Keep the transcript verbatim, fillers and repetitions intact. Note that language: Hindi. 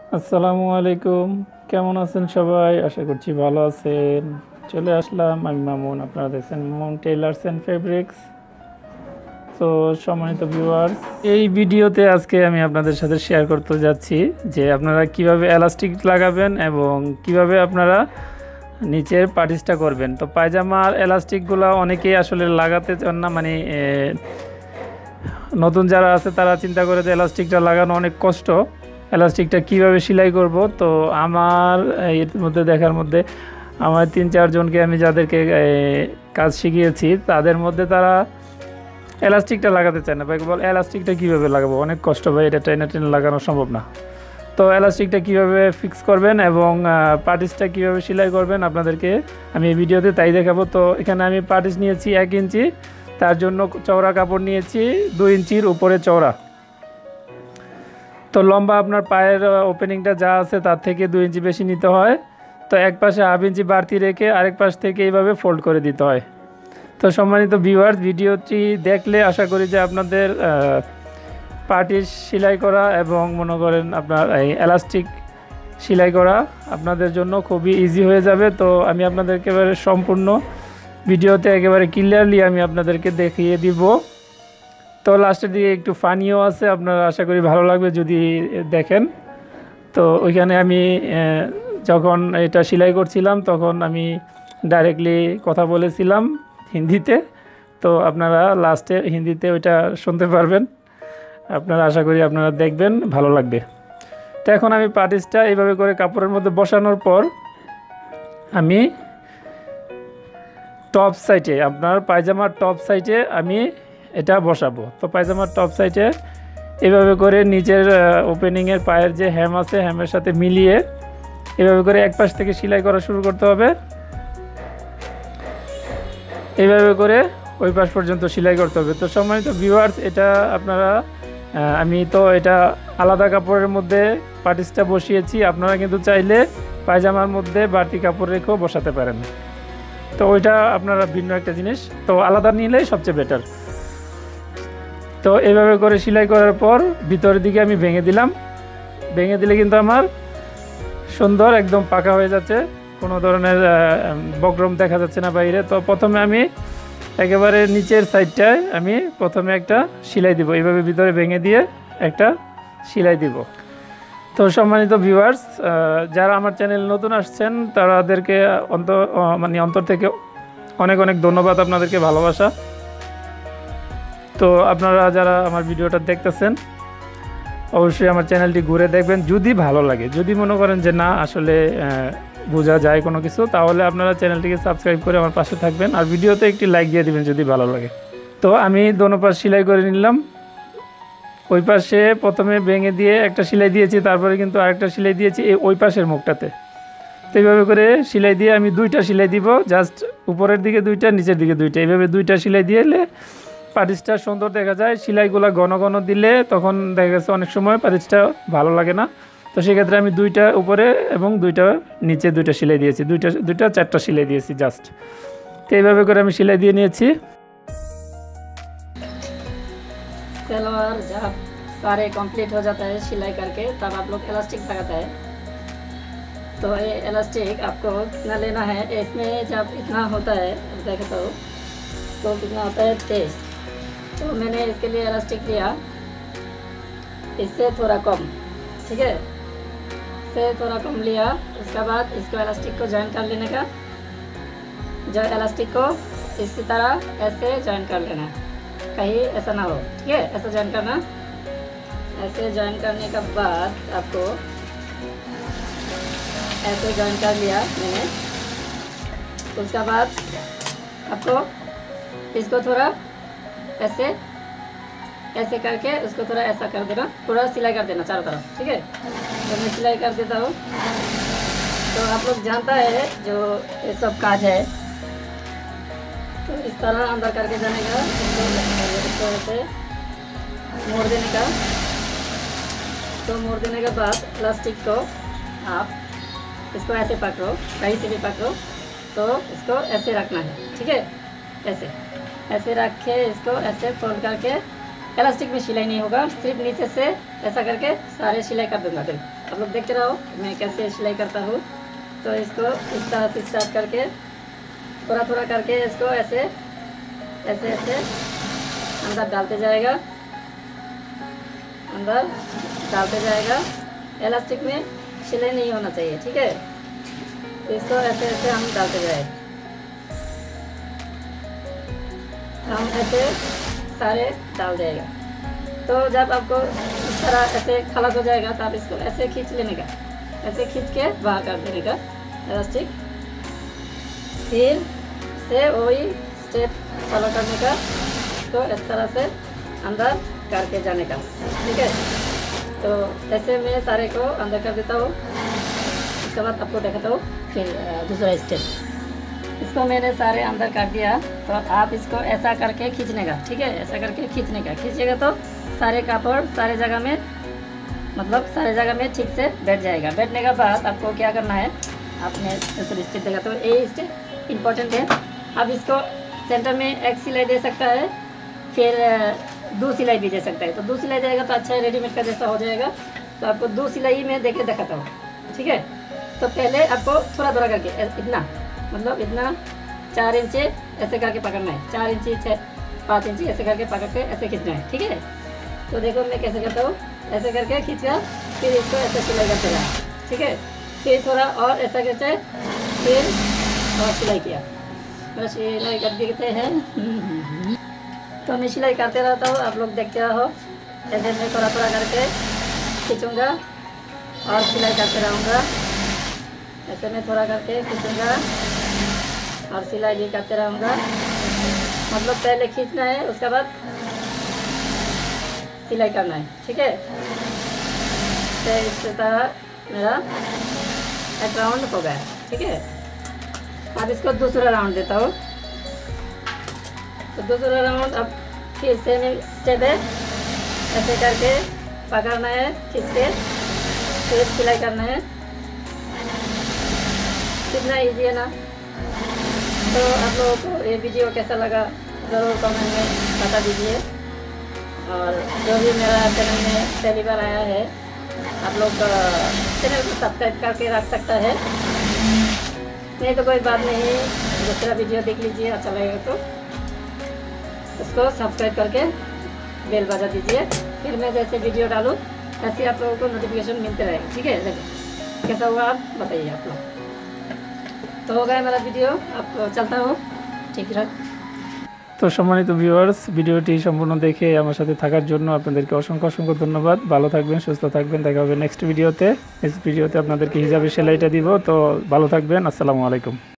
আসসালামু আলাইকুম। কেমন আছেন সবাই? আশা করছি ভালো আছেন। চলে আসলাম, আমি মামুন। আপনারা দেখছেন মামুন টেইলার্স অ্যান্ড ফেব্রিক্স। তো সম্মানিত ভিউয়ার্স, এই ভিডিওতে আজকে আমি আপনাদের সাথে শেয়ার করতে যাচ্ছি যে আপনারা কিভাবে এলাস্টিক লাগাবেন এবং কিভাবে আপনারা নিচের পাটিসটা করবেন। তো পায়জামার এলাস্টিকগুলো অনেকেই আসলে লাগাতে চান না, মানে এ, নতুন যারা আছে তারা চিন্তা করে যে এলাস্টিকটা লাগানো অনেক কষ্ট, এলাস্টিকটা কিভাবে সেলাই করব। তো আমার এর মধ্যে দেখার মধ্যে আমার তিন চারজনকে আমি যাদেরকে এ, কাজ শিখিয়েছি, তাদের মধ্যে তারা এলাস্টিকটা লাগাতে চায় না। ভাই বল এলাস্টিকটা কীভাবে লাগাবো, অনেক কষ্ট ভাই, এটা টেনে টেনে লাগানো সম্ভব না। তো এলাস্টিকটা কীভাবে ফিক্স করবেন এবং পার্টিসটা কীভাবে সেলাই করবেন আপনাদেরকে আমি এই ভিডিওতে তাই দেখাবো। তো এখানে আমি পার্টিস নিয়েছি এক ইঞ্চি, তার জন্য চওড়া কাপড় নিয়েছি দুই ইঞ্চির উপরে চওড়া। তো লম্বা আপনার পায়ের ওপেনিংটা যা আছে তার থেকে দুই ইঞ্চি বেশি নিতে হয়। তো এক পাশে হাফ ইঞ্চি বাড়তি রেখে আরেক পাশ থেকে এইভাবে ফোল্ড করে দিতে হয়। তো সম্মানিত ভিউয়ার্স, ভিডিওটি দেখলে আশা করি যে আপনাদের পার্টিস সেলাই করা এবং মনে করেন আপনার এই এলাস্টিক সেলাই করা আপনাদের জন্য খুবই ইজি হয়ে যাবে। তো আমি আপনাদেরকে একেবারে সম্পূর্ণ ভিডিওতে একেবারে ক্লিয়ারলি আমি আপনাদেরকে দেখিয়ে দিব। তো লাস্টের দিকে একটু ফানিও আছে, আপনারা আশা করি ভালো লাগবে যদি দেখেন। তো ওইখানে আমি যখন এটা সেলাই করছিলাম তখন আমি ডাইরেক্টলি কথা বলেছিলাম হিন্দিতে। তো আপনারা লাস্টে হিন্দিতে ওইটা শুনতে পারবেন। আপনারা আশা করি আপনারা দেখবেন, ভালো লাগবে। তো এখন আমি পার্টিসটা এইভাবে করে কাপড়ের মধ্যে বসানোর পর আমি টপ সাইডে, আপনার পায়জামার টপ সাইডে আমি এটা বসাবো। তো পায়জামার টপ সাইডে এভাবে করে নিচের ওপেনিংয়ের পায়ের যে হ্যাম আছে হ্যামের সাথে মিলিয়ে এভাবে করে এক পাশ থেকে সেলাই করা শুরু করতে হবে। এইভাবে করে ওই পাশ পর্যন্ত সেলাই করতে হবে। তো সম্মানিত ভিউয়ার্স, এটা আপনারা আমি তো এটা আলাদা কাপড়ের মধ্যে পার্টিসটা বসিয়েছি, আপনারা কিন্তু চাইলে পায়জামার মধ্যে বাড়তি কাপড় রেখেও বসাতে পারেন। তো ওইটা আপনারা ভিন্ন একটা জিনিস, তো আলাদা নিলেই সবচেয়ে বেটার। তো এইভাবে করে সেলাই করার পর ভিতরের দিকে আমি ভেঙে দিলাম। ভেঙে দিলে কিন্তু আমার সুন্দর একদম পাকা হয়ে যাচ্ছে, কোনো ধরনের বক্রম দেখা যাচ্ছে না বাইরে। তো প্রথমে আমি একেবারে নিচের সাইডটায় আমি প্রথমে একটা সেলাই দিব, এইভাবে ভিতরে ভেঙে দিয়ে একটা সেলাই দিব। তো সম্মানিত ভিউয়ার্স, যারা আমার চ্যানেল নতুন আসছেন তাদেরকে অন্তর মানে অন্তর থেকে অনেক অনেক ধন্যবাদ, আপনাদেরকে ভালোবাসা। তো আপনারা যারা আমার ভিডিওটা দেখতেছেন অবশ্যই আমার চ্যানেলটি ঘুরে দেখবেন যদি ভালো লাগে। যদি মনে করেন যে না আসলে বোঝা যায় কোনো কিছু, তাহলে আপনারা চ্যানেলটিকে সাবস্ক্রাইব করে আমার পাশে থাকবেন আর ভিডিওতে একটি লাইক দিয়ে দিবেন যদি ভালো লাগে। তো আমি দোনো পাশ সেলাই করে নিলাম। ওই পাশে প্রথমে ভেঙে দিয়ে একটা সেলাই দিয়েছি, তারপরে কিন্তু আরেকটা সেলাই দিয়েছি এই ওই পাশের মুখটাতে। তো এইভাবে করে সেলাই দিয়ে আমি দুইটা সেলাই দিব, জাস্ট উপরের দিকে দুইটা, নিচের দিকে দুইটা, এইভাবে দুইটা সেলাই দিলে পাটিসটা সুন্দর দেখা যায়। সেলাইগুলো ঘন ঘন দিলে তখন দেখা গেছে অনেক সময় পাটিসটা ভালো লাগে না। তো সেক্ষেত্রে আমি দুইটা উপরে এবং দুইটা নিচে দুইটা সেলাই দিয়েছি, দুইটা দুইটা চারটা সেলাই দিয়েছি জাস্ট। তো এইভাবে করে আমি সেলাই দিয়ে নিয়েছি। सलवार जब सारे कंप्लीट हो जाता है सिलाई करके, तब आप लोग इलास्टिक लगाता है। तो ये इलास्टिक आपको कितना लेना है, इसमें जब इतना होता है देखता हूँ तो कितना होता है तेईस। तो मैंने इसके लिए इलास्टिक लिया इससे थोड़ा कम, ठीक है, इससे थोड़ा कम लिया। उसके बाद इसको इलास्टिक को जॉइन कर लेने का, जो इलास्टिक को इसी तरह ऐसे जॉइन कर लेना, कहीं ऐसा ना हो, ठीक है, ऐसा जॉइन करना। ऐसे जॉइन करने के बाद आपको ऐसे जॉइन कर लिया मैंने। उसके बाद आपको इसको थोड़ा ऐसे ऐसे करके उसको थोड़ा ऐसा कर देना, पूरा सिलाई कर देना चारों तरफ, ठीक है। तो मैं सिलाई कर देता हूँ। तो आप लोग जानता है जो ये सब काज है, तो इस तरह अंदर करके जाने का, इसको ऐसे मोड़ देने का। तो मोड़ देने के बाद प्लास्टिक को आप इसको ऐसे पकड़ो, कहीं से भी पकड़ो, तो इसको ऐसे रखना है, ठीक है। ऐसे ऐसे रख के इसको ऐसे फोल्ड करके, इलास्टिक में सिलाई नहीं होगा, सिर्फ नीचे से ऐसा करके सारे सिलाई कर दूंगा। फिर आप लोग देखते रहो मैं कैसे सिलाई करता हूँ। तो इसको इस तरह से स्टार्ट करके थोड़ा थोड़ा करके इसको ऐसे ऐसे ऐसे अंदर डालते जाएगा, अंदर डालते जाएगा। इलास्टिक में सिलाई नहीं होना चाहिए, ठीक है। तो इसको ऐसे ऐसे हम डालते जाएंगे, हम ऐसे सारे डाल देगा। तो जब आपको इस तरह ऐसे खलास हो जाएगा तो आप इसको ऐसे खींच लेने का, ऐसे खींच के बाहर कर देने का इलास्टिक। फिर से वही स्टेप फॉलो करने का, तो इस तरह से अंदर करके जाने का, ठीक है। तो ऐसे मैं सारे को अंदर कर देता हूँ। उसके बाद आपको दिखाता हूँ फिर दूसरा स्टेप। इसको मैंने सारे अंदर कर दिया, तो आप इसको ऐसा करके खींचने का, ठीक है। ऐसा करके खींचने का, खींचिएगा तो सारे कापड़ सारे जगह में, मतलब सारे जगह में ठीक से बैठ जाएगा। बैठने के बाद आपको क्या करना है, आपने दूसरी स्टेप देखा तो ये स्टेप इम्पोर्टेंट है। अब इसको सेंटर में एक सिलाई दे सकता है, फिर दो सिलाई भी दे सकता है। तो दो सिलाई देगा तो अच्छा है, रेडीमेड का जैसा हो जाएगा। तो आपको दो सिलाई में देके दिखाता हूँ, ठीक है। तो पहले आपको थोड़ा थोड़ा करके इतना, मतलब इतना चार इंची ऐसे करके पकड़ना है, चार इंची छः पाँच इंची ऐसे करके पकड़ के ऐसे खींचना है, ठीक है। तो देखो मैं कैसे करता हूँ, ऐसे करके खींचा, फिर इसको ऐसे सिलाई करते रहा, ठीक है। फिर थोड़ा और ऐसा करते, फिर और सिलाई किया, बस सिलाई कर देते हैं। तो मैं सिलाई करते रहता हूँ, आप लोग देखते रहो। ऐसे मैं थोड़ा थोड़ा करके खींचूँगा और सिलाई करते रहूँगा। ऐसे मैं थोड़ा करके खींचूँगा और सिलाई भी करते रहूँगा। मतलब पहले खींचना है, उसके बाद सिलाई करना है, ठीक है। तो इस तरह मेरा एक राउंड हो गया, ठीक है। अब इसको दूसरा राउंड देता हूँ। तो दूसरा राउंड अब फिर से स्टेप है, ऐसे करके पकड़ना है, खींच के फिर सिलाई करना है। कितना इजी है ना। तो आप लोगों को ये वीडियो कैसा लगा ज़रूर कमेंट में बता दीजिए। और जो भी मेरा चैनल में पहली बार आया है, आप लोग चैनल को सब्सक्राइब करके रख सकता है, नहीं तो कोई बात नहीं, दूसरा वीडियो देख लीजिए, अच्छा लगेगा तो उसको सब्सक्राइब करके बेल बजा दीजिए। फिर मैं जैसे वीडियो डालूँ ऐसे आप लोगों को नोटिफिकेशन मिलते रहेगा, ठीक है। देखो कैसा हुआ आप बताइए आप लोग। तो हो गया मेरा वीडियो, अब चलता हूँ, ठीक है। তো সম্মানিত ভিউয়ার্স, ভিডিওটি সম্পূর্ণ দেখে আমার সাথে থাকার জন্য আপনাদেরকে অসংখ্য অসংখ্য ধন্যবাদ। ভালো থাকবেন, সুস্থ থাকবেন, দেখা হবে নেক্সট ভিডিওতে। নেক্সট ভিডিওতে আপনাদেরকে হিজাবের সেলাইটা দিব। তো ভালো থাকবেন, আসসালামু আলাইকুম।